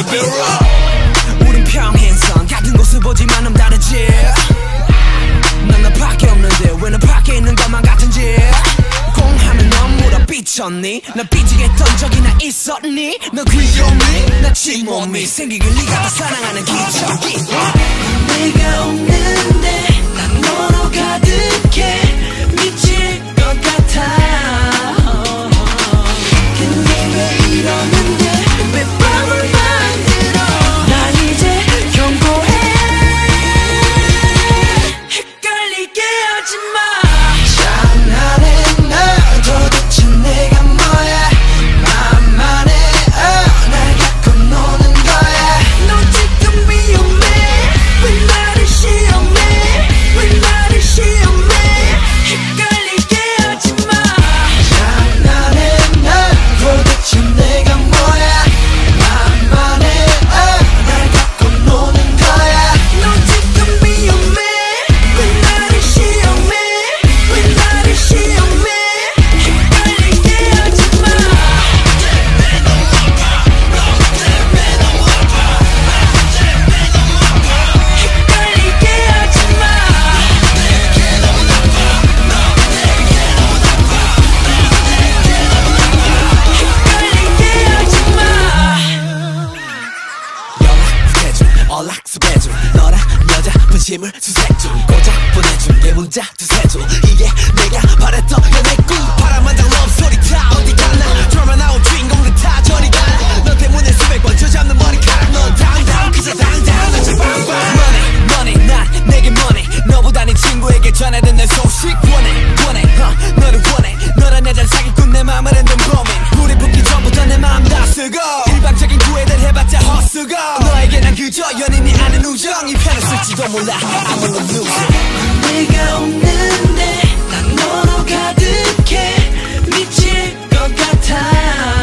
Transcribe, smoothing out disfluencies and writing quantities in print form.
우린 평행선 같은 곳을 보지만 넌 다르지. 난 나밖에 없는데 왜 너 밖에 있는 것만 같은지. 공하면 넌 물어 삐쳤니? 나 삐지겠던 적이나 있었니? 너 귀여움이 나 침몸이 생기길 네가 더 사랑하는 기적이. 내가 없는데 난 너로 가득해 미칠 것 같아. 근데 왜 이러는데 왜 밤을 만들어. 난 이제 경고해. 헷갈리게 하지마. 장난해 너 도대체 내가 뭐야. 맘만 해 날 갖고 노는 거야. 너 지금 위험해. 왜 나를 시험해. 왜 나를 시험해. 헷갈리게 하지마. 장난해 너 도대체 내가 뭐야. 맘만 해 날 갖고 노는 거야. 너 지금 위험해. 왜 나를 시험해. 왜 나를 시험해. 헷갈리게 하지마. 헷갈리게 하지마. 헷갈리게 하지마. 연락해줘 연락수배줘 너랑 여자 분심을 수색줘 고작 보내준 게 문자 두세줘 이게 내가 바랬던 연애 꿈. 바람만장 럽소리 다 어디 갔나. 드라마 나온 주인공들 다 저리 가나. 너 때문에 수백 번 쥐어잡는 머리카락. 넌 당당 그저 당당 너 제빵빵. Money money 난 내게 money. 너보다 네 친구에게 전해든 내 소식 원해 너를 원해. 너란 여자를 사기꾼 내 맘을 흔든 범인. 불이 붙기 전부터 내 맘 다 쓰고 일방적인 구애들 해봤자 헛수고. 너에게 난 그저 연인이 아닌 우정. 이 편을 쓸지도 몰라 I'm a loser. 내가 없는데 난 너로 가득해 미칠 것 같아.